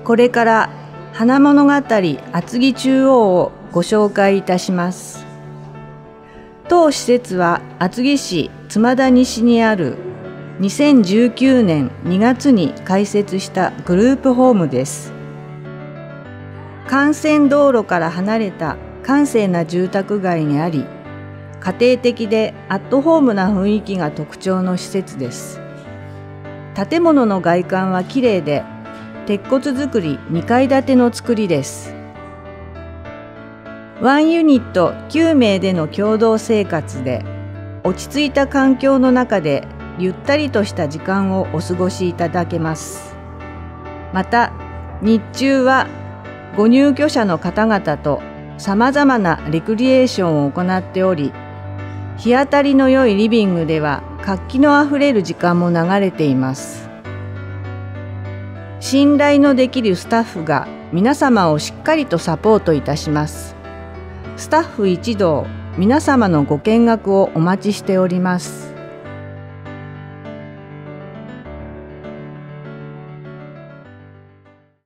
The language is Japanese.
これから花物語厚木中央をご紹介いたします。当施設は厚木市妻田西にある2019年2月に開設したグループホームです。幹線道路から離れた閑静な住宅街にあり、家庭的でアットホームな雰囲気が特徴の施設です。建物の外観はきれいで、鉄骨造り2階建ての造りです。ワンユニット9名での共同生活で、落ち着いた環境の中でゆったりとした時間をお過ごしいただけます。また、日中はご入居者の方々とさまざまなレクリエーションを行っており、日当たりの良いリビングでは活気のあふれる時間も流れています。信頼のできるスタッフが皆様をしっかりとサポートいたします。スタッフ一同、皆様のご見学をお待ちしております。